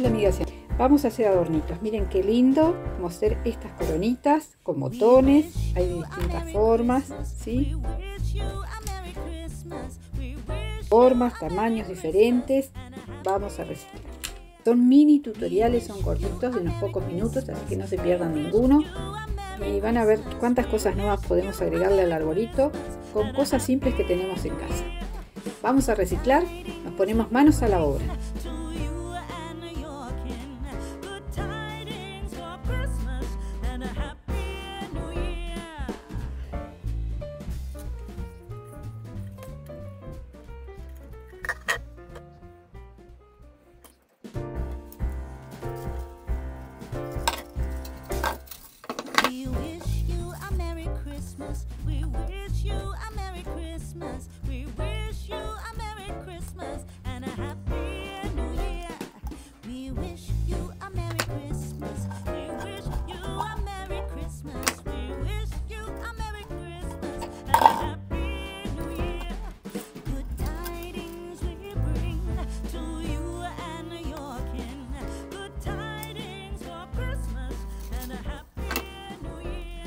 Hola amigas, vamos a hacer adornitos. Miren qué lindo. Vamos a hacer estas coronitas con botones. Hay de distintas formas, ¿sí? Formas, tamaños diferentes. Vamos a reciclar. Son mini tutoriales, son cortitos de unos pocos minutos, así que no se pierdan ninguno. Y van a ver cuántas cosas nuevas podemos agregarle al arbolito con cosas simples que tenemos en casa. Vamos a reciclar, nos ponemos manos a la obra. We wish you a Merry Christmas. We wish you a Merry Christmas and a Happy New Year. We wish you a Merry Christmas. We wish you a Merry Christmas. We wish you a Merry Christmas and a Happy New Year. Good tidings we bring to you and your kin. Good tidings for Christmas and a Happy New Year.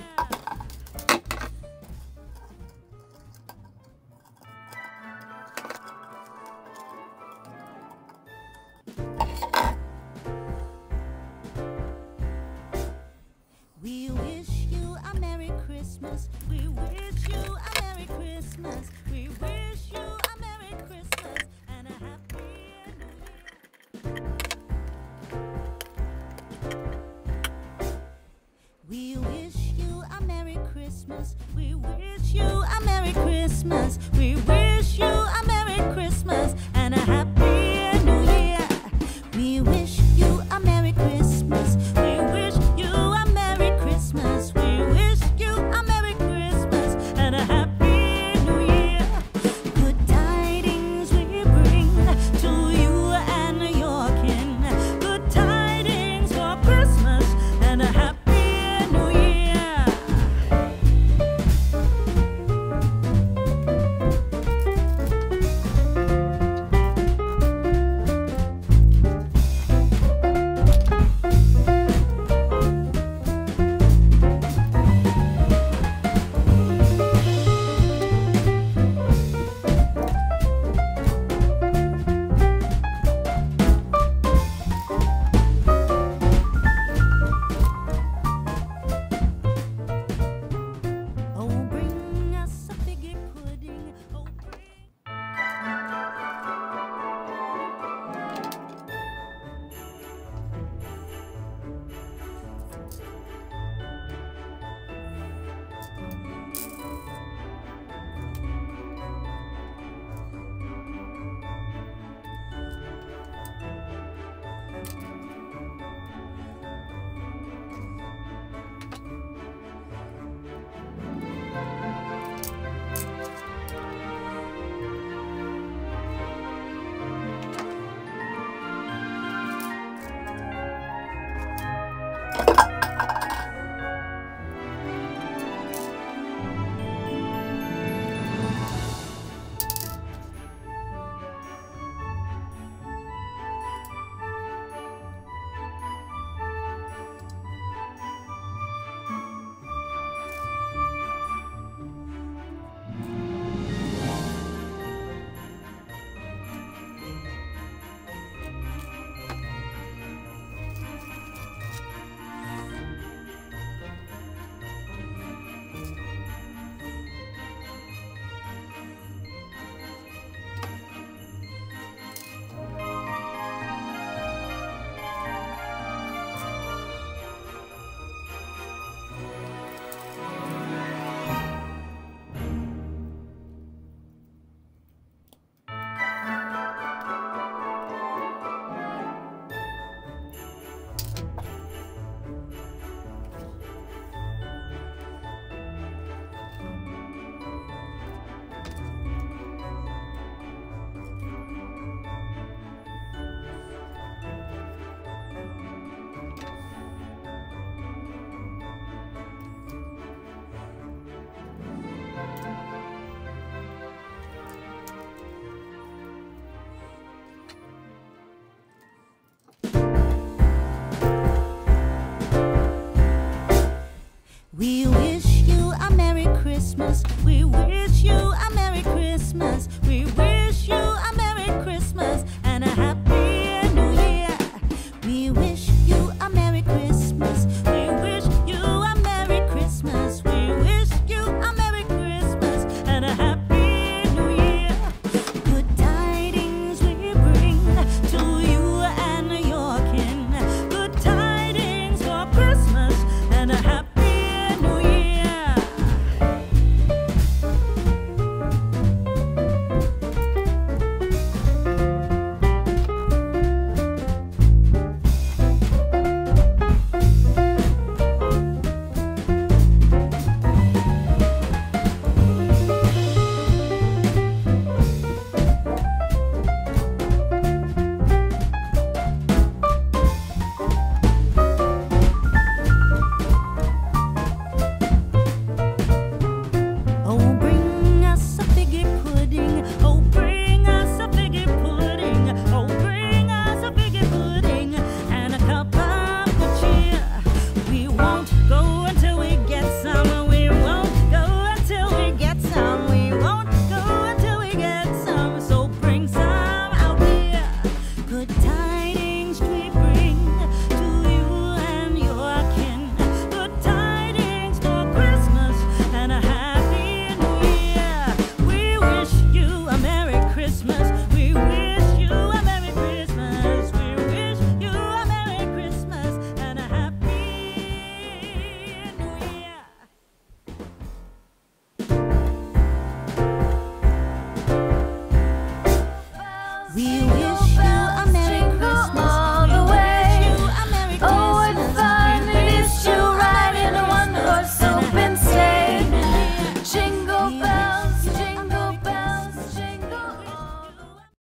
We wish you a Merry Christmas. We wish you a Merry Christmas. We wish you a Merry Christmas and a Happy New Year. We wish you a Merry Christmas. We wish you a Merry Christmas. We wish you a Merry Christmas and a Happy New Year. We wish you a Merry Christmas. We wish you a Merry Christmas. We wish you a Merry Christmas and a Happy New Year. Good tidings we bring to you and your kin. Good tidings for Christmas and a Happy New Year. Oh, bring us a figgy pudding. Oh, bring.